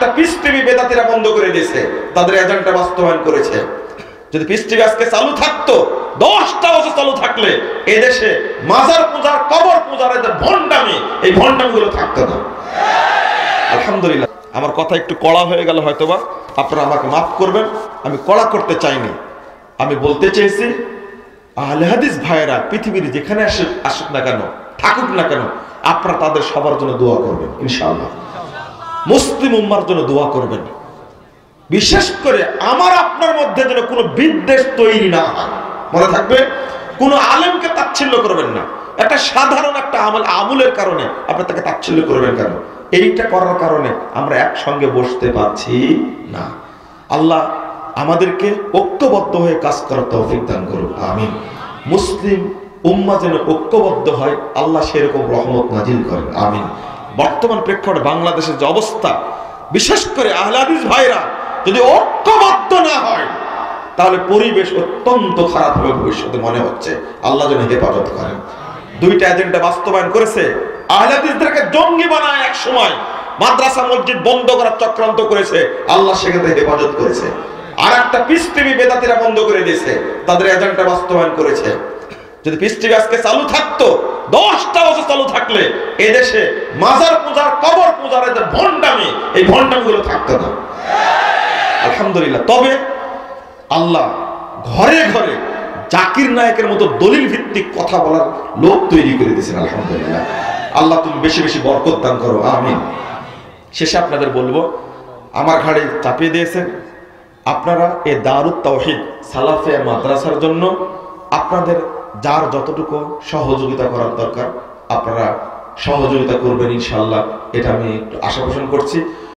একটা piece TV বেদাতিরা বন্ধ করে দিয়েছে, তাদের এজেন্ডা বাস্তবায়ন করেছে। যদি পিস টিভি আজকে চালু থাকতো, 10টা বছর চালু থাকলে এদেশে মাজার পূজার, কবর পূজার এদের ভণ্ডামি, এই ভণ্ডামিগুলো থাকতো না। আলহামদুলিল্লাহ। আমার কথা একটু কড়া হয়ে গেল হয়তোবা, আপনারা আমাকে মাফ করবেন, আমি কড়া করতে চাইনি। আমি বলতে চেয়েছি আহলে হাদিস ভাইয়েরা পৃথিবীর যেখানে আসুক না কেন, থাকুক না কেন, আপনারা তাদের সবার জন্য দোয়া করবেন ইনশাআল্লাহ। মুসলিম উম্মার জন্য দোয়া করবেন। বিশেষ করে আমার আপনার মধ্যে যেন কোনো বিদ্বেষ তৈরি না হয়, মনে থাকবে। কোনো আলেমকে তাচ্ছিল্য করবেন না। একটা সাধারণ একটা আমলের কারণে আপনি তাকে তাচ্ছিল্য করবেন কেন? এইটা করার কারণে আমরা একসঙ্গে বসতে পারছি না। আল্লাহ আমাদেরকে ঐক্যবদ্ধ হয়ে কাজ করার তৌফিক দান করুন, আমিন। মুসলিম উম্মাহ যেন ঐক্যবদ্ধ হয়, আল্লাহ সেরকম রহমত নাজিল করেন, আমিন। বর্তমান প্রেক্ষাপটে বাংলাদেশের যে অবস্থা, বিশেষ করে আহলে হাদিস ভাইরা যদি ঐক্যবদ্ধ না হয়, তাহলে পরিবেশ অত্যন্ত খারাপ হবে ভবিষ্যতে মনে হচ্ছে। আল্লাহ যেন হেফাজত করেন। 2টা এজেন্ডা বাস্তবায়ন করেছে। আহলে হাদিসদেরকে জঙ্গি বানায় এক সময় মাদ্রাসা মসজিদ বন্ধ করার চক্রান্ত করেছে, আল্লাহ সেখানে হেফাজত করেছে। আর একটা পিস টিভি বেদাতিরা বন্ধ করে দিয়েছে, তাদের এজেন্ডা বাস্তবায়ন করেছে। যদি পিস টিভি আজকে চালু থাকতো, 10টা বছর চালু থাকলে এদেশে মাজার পূজার, কবর পূজার এদের ভণ্ডামি, এই ভণ্ডামিগুলো থাকতো না। আলহামদুলিল্লাহ। তবে আল্লাহ ঘরে ঘরে জাকির নায়কের মতো দলিল ভিত্তিক কথা বলার লোক তৈরি করে দিয়েছেন, আলহামদুলিল্লাহ। আল্লাহ তুমি বেশি বেশি বরকত দান করো, আমিন। শেষে আপনাদের বলবো, আমার ঘাড়ে চাপিয়ে দিয়েছেন আপনারা এই দারুত তাওহীদ সালাফিয়া মাদ্রাসার জন্য আপনাদের যার যতটুকু সহযোগিতা করার দরকার আপনারা সহযোগিতা করবেন ইনশাআল্লাহ, এটা আমি একটু আশা পোষণ করছি।